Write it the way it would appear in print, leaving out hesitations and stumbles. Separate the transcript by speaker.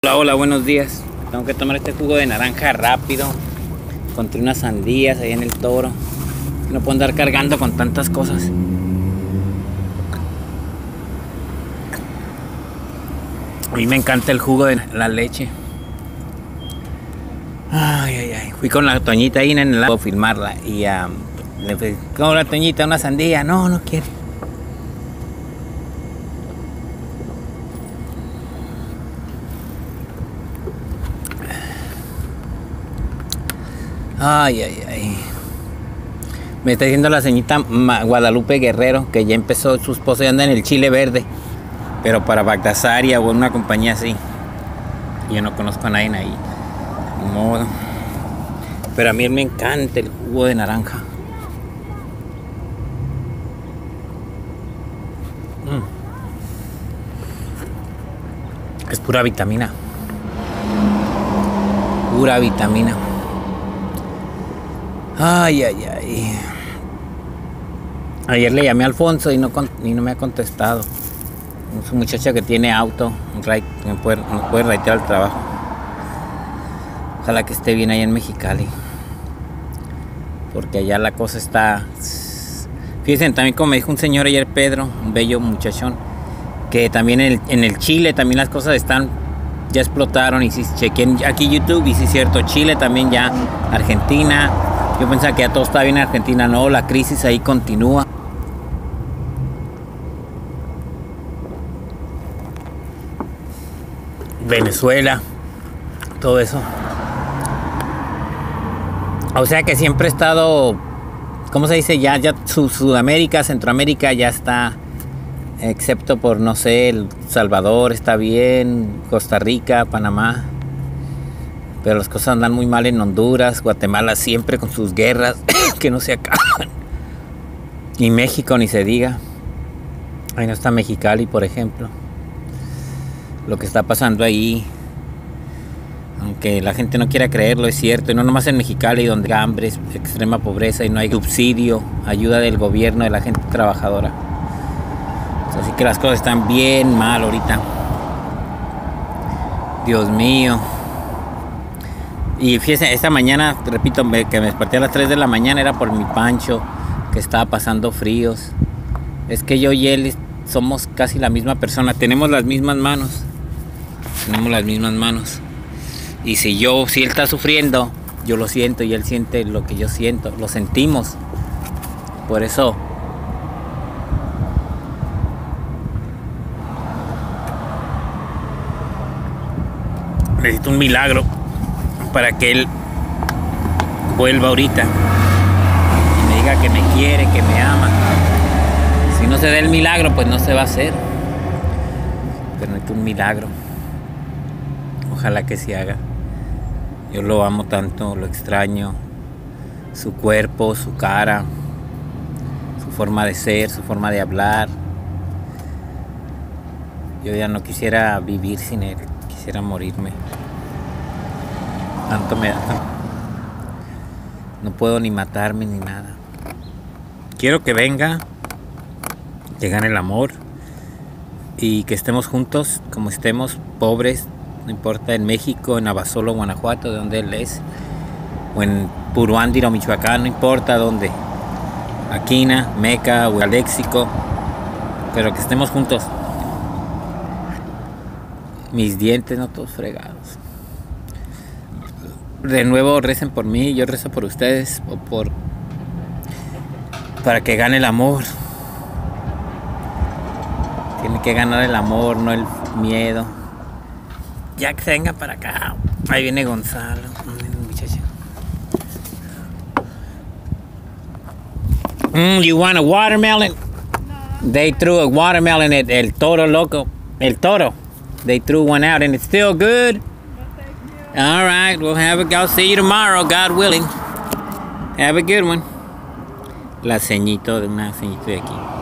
Speaker 1: Hola, hola, buenos días. Tengo que tomar este jugo de naranja rápido. Encontré unas sandías ahí en el Toro. No puedo andar cargando con tantas cosas. A mí me encanta el jugo de la leche. Ay, ay, ay. Fui con la Toñita ahí en el lago a filmarla. Y le fui con la Toñita una sandía. No, no quiere. Ay, ay, ay. Me está diciendo la señorita Guadalupe Guerrero que ya empezó, su esposo ya anda en el chile verde, pero para Bagdasaria o en una compañía así. Yo no conozco a nadie ahí. Ni modo. Pero a mí me encanta el jugo de naranja. Es pura vitamina. Pura vitamina. Ay, ay, ay. Ayer le llamé a Alfonso y no me ha contestado. Es una muchacha que tiene auto, me puede raitear al trabajo. Ojalá que esté bien allá en Mexicali. Porque allá la cosa está... Fíjense, también como me dijo un señor ayer, Pedro, un bello muchachón, que también en el Chile también las cosas están... Ya explotaron, y si chequen aquí YouTube, y si es cierto, Chile también ya, Argentina. Yo pensaba que ya todo estaba bien en Argentina, no, la crisis ahí continúa. Venezuela, todo eso. O sea que siempre he estado, ¿cómo se dice? Ya Sudamérica, Centroamérica ya está, excepto por, no sé, El Salvador está bien, Costa Rica, Panamá. Pero las cosas andan muy mal en Honduras, Guatemala siempre con sus guerras que no se acaban. Y México ni se diga. Ahí no está Mexicali, por ejemplo. Lo que está pasando ahí, aunque la gente no quiera creerlo, es cierto. Y no nomás en Mexicali, donde hay hambre, extrema pobreza y no hay subsidio, ayuda del gobierno, de la gente trabajadora. Así que las cosas están bien mal ahorita. Dios mío. Y fíjense, esta mañana, repito, que me desperté a las 3 de la mañana era por mi Pancho, que estaba pasando fríos. Es que yo y él somos casi la misma persona, tenemos las mismas manos. Tenemos las mismas manos. Y si él está sufriendo, yo lo siento y él siente lo que yo siento, lo sentimos. Por eso necesito un milagro para que él vuelva ahorita y me diga que me quiere, que me ama. Si no se da el milagro, pues no se va a hacer. Pero necesito un milagro. Ojalá que se haga. Yo lo amo tanto, lo extraño. Su cuerpo, su cara, su forma de ser, su forma de hablar. Yo ya no quisiera vivir sin él, quisiera morirme. Tanto me da. No puedo ni matarme ni nada. Quiero que venga, que gane el amor y que estemos juntos, como estemos, pobres, no importa, en México, en Abasolo, Guanajuato, de donde él es, o en Puruándiro, Michoacán, no importa dónde, Aquina, Meca o Aléxico, pero que estemos juntos. Mis dientes no todos fregados. De nuevo recen por mí, yo rezo por ustedes, para que gane el amor. Tiene que ganar el amor, no el miedo. Ya que venga para acá. Ahí viene Gonzalo, muchacho. You want a watermelon? No. They threw a watermelon at El Toro Loco. El Toro. They threw one out and it's still good. All right, we'll I'll see you tomorrow, God willing. Have a good one. La ceñito de una ceñito de aquí.